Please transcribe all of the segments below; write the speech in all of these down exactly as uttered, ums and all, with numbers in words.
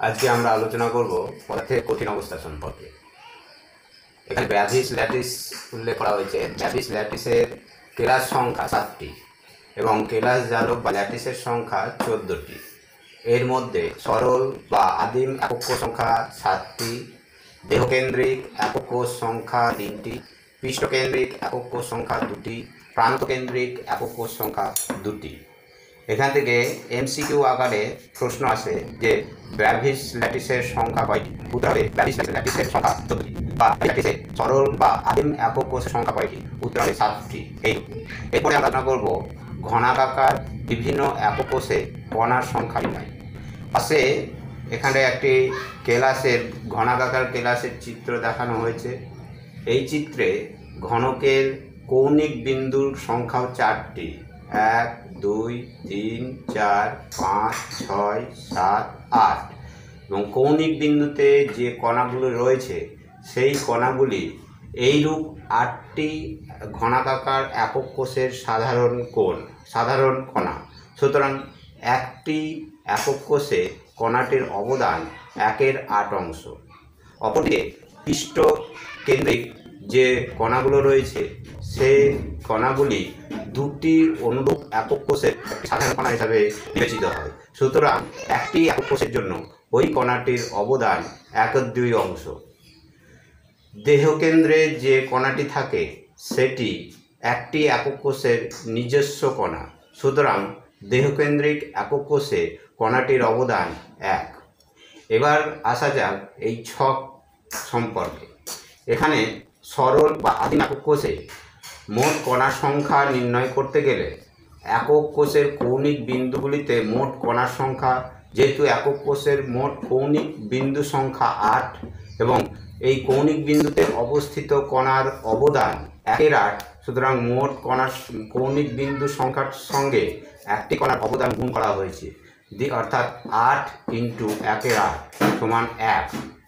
আজকে আমরা আলোচনা করব পদার্থের কঠিন অবস্থা সম্পর্কে। এখানে ব্যাভিস ল্যাটিস উল্লেখ করা হয়েছে। ব্যাভিস ল্যাটিসের কেলাস সংখ্যা সাতটি এবং কেলাস জারক বা ল্যাটিসের সংখ্যা চোদ্দোটি। এর মধ্যে সরল বা আদিম একক কোষ সংখ্যা সাতটি, দেহকেন্দ্রিক একক কোষ সংখ্যা তিনটি, পৃষ্ঠকেন্দ্রিক একক কোষ সংখ্যা দুটি, প্রান্তকেন্দ্রিক একক কোষ সংখ্যা দুটি। এখান থেকে এমসিকিউ আকারে প্রশ্ন আসে যে ব্যাভিস ল্যাটিসের সংখ্যা কয়টি? উত্তর হবে ব্যাভিস ল্যাটিসের সংখ্যা চোদ্দটি। বা ল্যাটিসের সরল বা আদিম একক কোষের সংখ্যা কয়টি? উত্তর হবে সাতটি। এই এরপরে আমরা আলোচনা করব ঘনাকাকার বিভিন্ন একক কোষে কণার সংখ্যা নির্ণয়। পাশে এখানে একটি কেলাসের ঘনাকাকার কেলাসের চিত্র দেখানো হয়েছে। এই চিত্রে ঘনকের কৌণিক বিন্দুর সংখ্যাও চারটি, এক, দুই, তিন, চার, পাঁচ, ছয়, সাত, আট। এবং কৌণিক বিন্দুতে যে কণাগুলো রয়েছে সেই কণাগুলি এইরূপ আটটি ঘনাকাকার একক কোষের সাধারণ কোণ সাধারণ কণা। সুতরাং একটি একক কোষে কণাটির অবদান একের আট অংশ। অপরদিকে পৃষ্ঠ কেন্দ্রিক যে কণাগুলো রয়েছে সেই কণাগুলি দুটি অনুরূপ একক কোষের সাধারণ কণা হিসাবে বিবেচিত হয়। সুতরাং একটি একক কোষের জন্য ওই কণাটির অবদান একের দুই অংশ। দেহকেন্দ্রে যে কণাটি থাকে সেটি একটি একক কোষের নিজস্ব কণা। সুতরাং দেহকেন্দ্রিক একক কোষে কণাটির অবদান এক। এবার আসা যাক এই ছক সম্পর্কে। এখানে সরল বা আদিম একক কোষে মোট কণার সংখ্যা নির্ণয় করতে গেলে একক কোষের কৌণিক বিন্দুগুলিতে মোট কণার সংখ্যা, যেহেতু একক কোষের মোট কৌণিক বিন্দু সংখ্যা আট এবং এই কৌণিক বিন্দুতে অবস্থিত কণার অবদান একের আট, সুতরাং মোট কণার কৌণিক বিন্দু সংখ্যার সঙ্গে একটি কণার অবদান গুণ করা হয়েছে, দি অর্থাৎ আট ইন্টু একের আট সমান এক।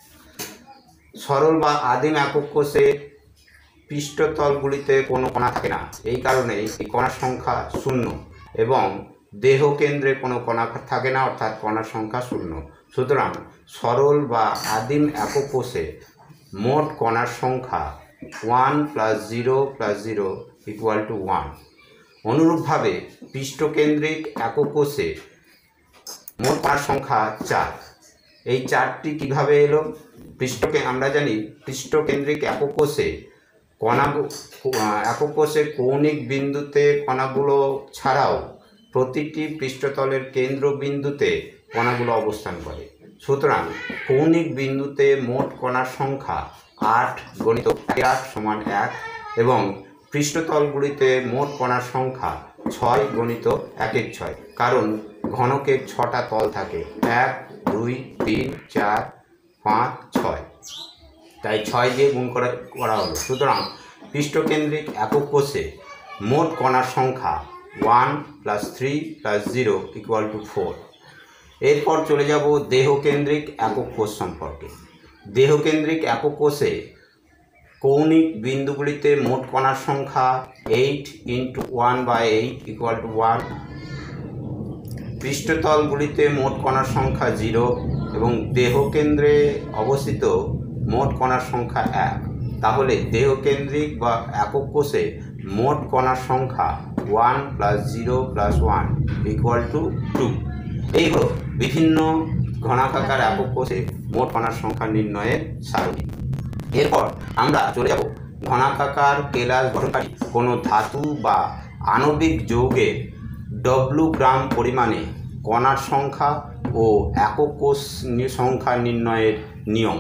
সরল বা আদিম একক কোষে পৃষ্ঠতলগুলিতে কোনো কণা থাকে না, এই কারণে এই কণার সংখ্যা শূন্য এবং দেহ কেন্দ্রে কোনো কণা থাকে না, অর্থাৎ কণার সংখ্যা শূন্য। সুতরাং সরল বা আদিম একক কোষে মোট কণার সংখ্যা one plus zero plus zero equal to one. অনুরূপভাবে পৃষ্ঠকেন্দ্রিক একক কোষে মোট কণার সংখ্যা চার। এই চারটি কিভাবে এলো? পৃষ্ঠকে আমরা জানি পৃষ্ঠকেন্দ্রিক একক কোষে কণা একক কোষে কৌণিক বিন্দুতে কণাগুলো ছাড়াও প্রতিটি পৃষ্ঠতলের কেন্দ্রবিন্দুতে কণাগুলো অবস্থান করে। সুতরাং কৌণিক বিন্দুতে মোট কণার সংখ্যা আট গণিত আট সমান এক এবং পৃষ্ঠতলগুলিতে মোট কণার সংখ্যা ছয় গণিত একের ছয়, কারণ ঘনকের ছটা তল থাকে, এক, দুই, তিন, চার, পাঁচ, ছয়, তাই ছয় দিয়ে গুণ করা করা হলো। সুতরাং পৃষ্ঠকেন্দ্রিক একক কোষে মোট কণার সংখ্যা one plus three plus zero equal to four. এরপর চলে যাব দেহকেন্দ্রিক একক কোষ সম্পর্কে। দেহকেন্দ্রিক একক কোষে কৌণিক বিন্দুগুলিতে মোট কণার সংখ্যা eight into one by eight equal to one. পৃষ্ঠতলগুলিতে মোট কণার সংখ্যা জিরো এবং দেহকেন্দ্রে অবস্থিত মোট কণার সংখ্যা এক। তাহলে দেহকেন্দ্রিক বা একক কোষে মোট কণার সংখ্যা one plus zero plus one equal to two. এই হলো বিভিন্ন ঘনাকাকার একক কোষে মোট কণার সংখ্যা নির্ণয়ের সারণী। এরপর আমরা চলে যাব ঘনাকাকার কেলাস গঠনকারী কোনো ধাতু বা আণবিক যৌগের ডব্লু গ্রাম পরিমাণে কণার সংখ্যা ও একক কোষ সংখ্যা নির্ণয়ের নিয়ম।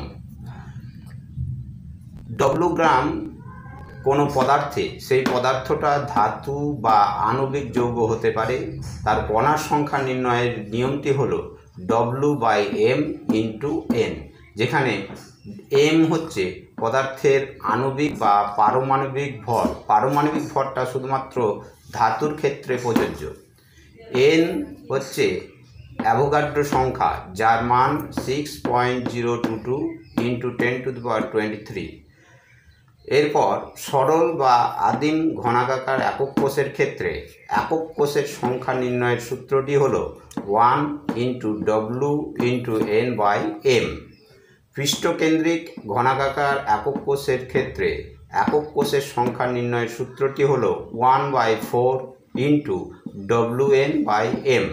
ডব্লু গ্রাম কোনো পদার্থে সেই পদার্থটা ধাতু বা আণবিক যৌগ হতে পারে। তার কণার সংখ্যা নির্ণয়ের নিয়মটি হলো W by M into N, যেখানে এম হচ্ছে পদার্থের আণবিক বা পারমাণবিক ভর। পারমাণবিক ভরটা শুধুমাত্র ধাতুর ক্ষেত্রে প্রযোজ্য। এন হচ্ছে অ্যাভোগাড্রো সংখ্যা, যার মান six point zero two two into ten to the power twenty three. এরপর সরল বা আদিম ঘনাকাকার একক কোষের ক্ষেত্রে একক কোষের সংখ্যা নির্ণয়ের সূত্রটি হল one into W into N by M. পৃষ্ঠকেন্দ্রিক ঘনাকাকার একক কোষের ক্ষেত্রে একক কোষের সংখ্যা নির্ণয়ের সূত্রটি হল one by four into W N by M.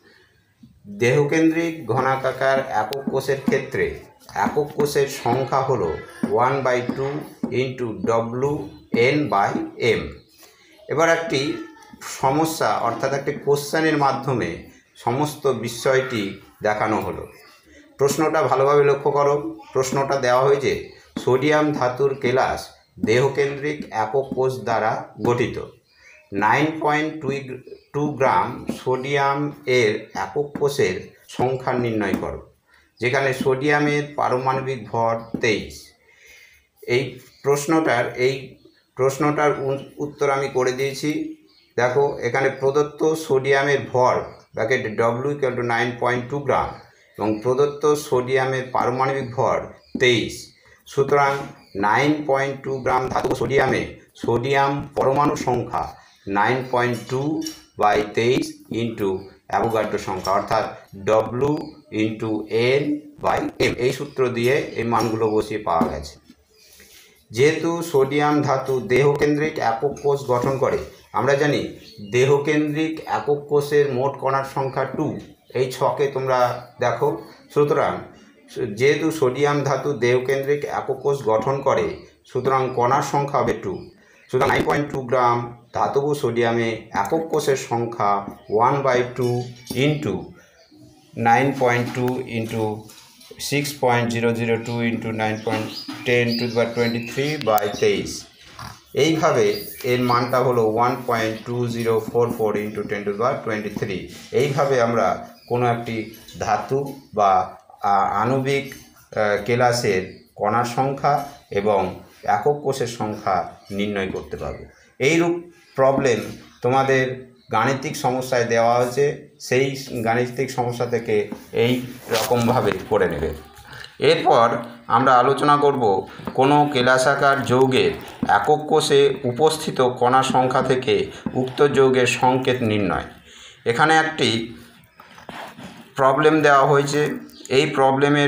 দেহকেন্দ্রিক ঘনাকাকার একক কোষের ক্ষেত্রে একক কোষের সংখ্যা হল one by two into W N by M. এবার একটি সমস্যা অর্থাৎ একটি কোশ্চেনের মাধ্যমে সমস্ত বিষয়টি দেখানো হলো। প্রশ্নটা ভালোভাবে লক্ষ্য করো। প্রশ্নটা দেওয়া হয়েছে সোডিয়াম ধাতুর কেলাস দেহকেন্দ্রিক একক কোষ দ্বারা গঠিত। Nine point two two gram sodium এর একক কোষের সংখ্যা নির্ণয় করো, যেখানে সোডিয়ামের পারমাণবিক ভর তেইশ। এই প্রশ্নটার এই প্রশ্নটার উত্তর আমি করে দিয়েছি। দেখো এখানে প্রদত্ত সোডিয়ামের ভর bracket W equal to nine point two gram এবং প্রদত্ত সোডিয়ামের পারমাণবিক ভর তেইশ। সুতরাং নাইন পয়েন্ট টু গ্রাম ধাতু সোডিয়ামে সোডিয়াম পরমাণু সংখ্যা নাইন পয়েন্ট টু বাই তেইশ ইন্টু অ্যাভোগাড্রো সংখ্যা অর্থাৎ W into N by M. এই সূত্র দিয়ে এই মানগুলো বসিয়ে পাওয়া গেছে। যেহেতু সোডিয়াম ধাতু দেহকেন্দ্রিক একক কোষ গঠন করে, আমরা জানি দেহকেন্দ্রিক একক কোষের মোট কণার সংখ্যা টু। এই ছকে তোমরা দেখো। সুতরাং যেহেতু সোডিয়াম ধাতু দেহকেন্দ্রিক একক কোষ গঠন করে, সুতরাং কণার সংখ্যা হবে টু। সুতরাং নাইন পয়েন্ট টু গ্রাম ধাতব সোডিয়ামে একক কোষের সংখ্যা one by two into nine point two into six point zero zero two into nine point ten to the power twenty three by তেইশ। এইভাবে এর মানটা হলো one point two zero four four into ten to the power twenty three. এইভাবে আমরা কোনো একটি ধাতু বা আণবিক কেলাসের কণার সংখ্যা এবং একক কোষের সংখ্যা নির্ণয় করতে পারবো। এইরূপ প্রবলেম তোমাদের গাণিতিক সমস্যায় দেওয়া হয়েছে, সেই গাণিতিক সমস্যা থেকে এই রকমভাবে করে নেবে। এরপর আমরা আলোচনা করব কোনো কেলাসাকার যৌগের একক কোষে উপস্থিত কণা সংখ্যা থেকে উক্ত যৌগের সংকেত নির্ণয়। এখানে একটি প্রবলেম দেওয়া হয়েছে। এই প্রবলেমের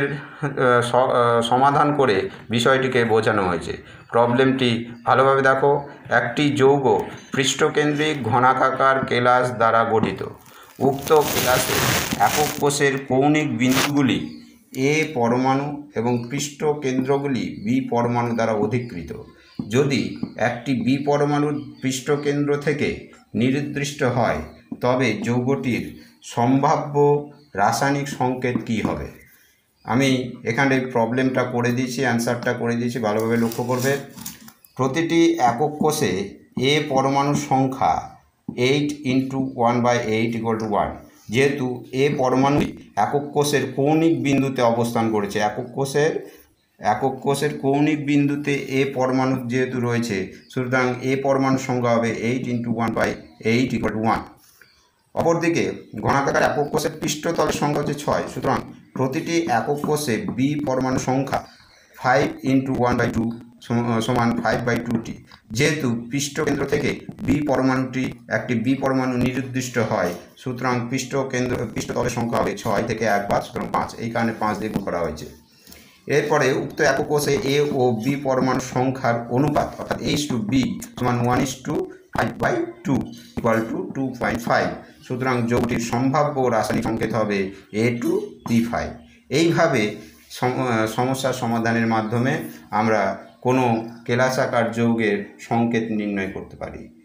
সমাধান করে বিষয়টিকে বোঝানো হয়েছে। প্রবলেমটি ভালোভাবে দেখো। একটি যৌগ পৃষ্ঠকেন্দ্রিক ঘনাকাকার কেলাস দ্বারা গঠিত। উক্ত কেলাসের একক কোষের কৌণিক বিন্দুগুলি এ পরমাণু এবং পৃষ্ঠ কেন্দ্রগুলি বি পরমাণু দ্বারা অধিকৃত। যদি একটি বি পরমাণুর পৃষ্ঠকেন্দ্র থেকে নির্দিষ্ট হয়, তবে যৌগটির সম্ভাব্য রাসায়নিক সংকেত কী হবে? আমি এখানে প্রবলেমটা করে দিয়েছি, অ্যান্সারটা করে দিয়েছি, ভালোভাবে লক্ষ্য করবে। প্রতিটি একক কোষে এ পরমাণুর সংখ্যা eight into one by eight equal to one. যেহেতু এ পরমাণু একক কোষের কৌণিক বিন্দুতে অবস্থান করেছে, একক কোষের একক কোষের কৌণিক বিন্দুতে এ পরমাণু যেহেতু রয়েছে, সুতরাং এ পরমাণুর সংখ্যা হবে eight into one by eight equal to one. অপরদিকে ঘনাকাকার একক কোষের পৃষ্ঠতলের সংখ্যা হচ্ছে ছয়। সুতরাং প্রতিটি একক কোষে বি পরমাণু সংখ্যা five into one by two সমান ফাইভ বাই টুটি। যেহেতু পৃষ্ঠকেন্দ্র থেকে বি পরমাণুটি একটি বি পরমাণু নির্দিষ্ট হয়, সুতরাং পৃষ্ঠকেন্দ্র পৃষ্ঠতলের সংখ্যা হবে ছয় থেকে এক বাদ, সুতরাং পাঁচ। এই কারণে পাঁচ দিয়ে গুণ করা হয়েছে। এরপরে উক্ত একক কোষে এ ও বি পরমাণু সংখ্যার অনুপাত অর্থাৎ এইচ টু বি সমান one is to five by two equal to two point five. সুতরাং যৌগটির সম্ভাব্য রাসায়নিক সংকেত হবে এ টু বি ফাইভ। এইভাবে সমস্যার সমাধানের মাধ্যমে আমরা কোনো কেলাসাকার যৌগের সংকেত নির্ণয় করতে পারি।